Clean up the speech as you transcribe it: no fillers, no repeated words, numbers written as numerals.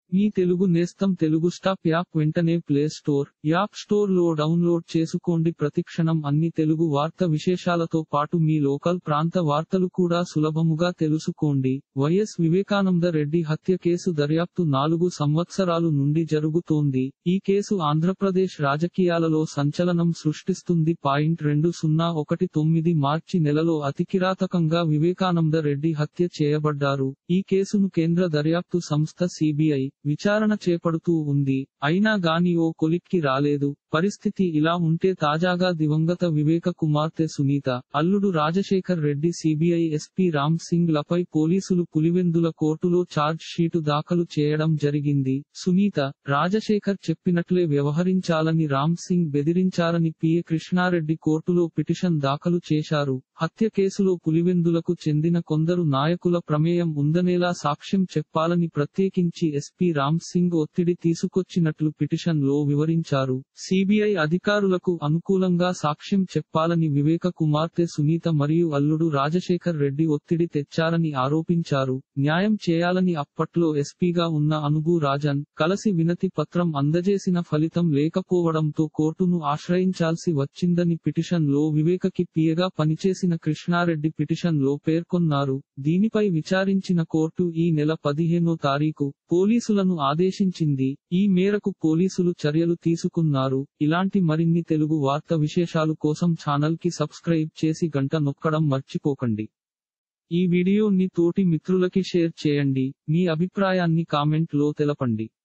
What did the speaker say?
మీ తెలుగు నేస్తం Telugu stop app వెంటనే play store, app store లో డౌన్లోడ్ చేసుకోండి. ప్రతిక్షణం అన్ని తెలుగు వార్త విశేషాలతో పాటు మీ లోకల్ ప్రాంత వార్తలు కూడా సులభముగా తెలుసుకోండి. వైఎస్ వివేకానంద రెడ్డి హత్య కేసు దర్యాప్తు 4 సంవత్సరాలు నుండి జరుగుతోంది. ఈ కేసు ఆంధ్రప్రదేశ్ రాజకీయాలలో సంచలనం సృష్టిస్తుంది. 2019 మార్చి నెలలో అతికిరాతకంగా వివేకానంద రెడ్డి హత్య చేయబడ్డారు. ఈ కేసును కేంద్ర దర్యాప్తు సంస్థ సిబిఐ విచారణ చేపడుతూ ఉంది. అయినా గాని ఓ కొలిక్కి రాలేదు. పరిస్థితి ఇలా ఉంటే తాజాగా దివంగత వివేక కుమార్తె సునీత, అల్లుడు రాజశేఖర్ రెడ్డి సిబిఐ ఎస్పీ రామ్ సింగ్ లపై పోలీసులు పులివెందుల కోర్టులో ఛార్జ్ షీటు దాఖలు చేయడం జరిగింది. సునీత, రాజశేఖర్ చెప్పినట్లే వ్యవహరించాలని రామ్ సింగ్ బెదిరించారని పిఏ కృష్ణారెడ్డి కోర్టులో పిటిషన్ దాఖలు చేశారు. హత్య కేసులో పులివెందులకు చెందిన కొందరు నాయకుల ప్రమేయం ఉందనేలా సాక్ష్యం చెప్పాలని ప్రత్యేకించి ఎస్పీ రామ్ సింగ్ ఒత్తిడి తీసుకొచ్చినట్లు పిటిషన్ లో వివరించారు. సిబిఐ అధికారులకు అనుకూలంగా సాక్ష్యం చెప్పాలని వివేక కుమార్తె సునీత మరియు అల్లుడు రాజశేఖర్ రెడ్డి ఒత్తిడి తెచ్చారని ఆరోపించారు. న్యాయం చేయాలని అప్పట్లో ఎస్పీగా ఉన్న అనుగు రాజన్ కలసి వినతి పత్రం అందజేసిన ఫలితం లేకపోవడంతో కోర్టును ఆశ్రయించాల్సి వచ్చిందని పిటిషన్ లో వివేకకి పిఏగా పనిచేసిన కృష్ణారెడ్డి పిటిషన్ లో పేర్కొన్నారు. దీనిపై విచారించిన కోర్టు ఈ నెల 15వ తారీఖు పోలీసులను ఆదేశించింది. ఈ మేరకు పోలీసులు చర్యలు తీసుకున్నారు. ఇలాంటి మరిన్ని తెలుగు వార్త విశేషాలు కోసం ఛానల్ కి సబ్స్క్రైబ్ చేసి గంట నొక్కడం మర్చిపోకండి. ఈ వీడియోని తోటి మిత్రులకి షేర్ చేయండి. మీ అభిప్రాయాన్ని కామెంట్ లో తెలపండి.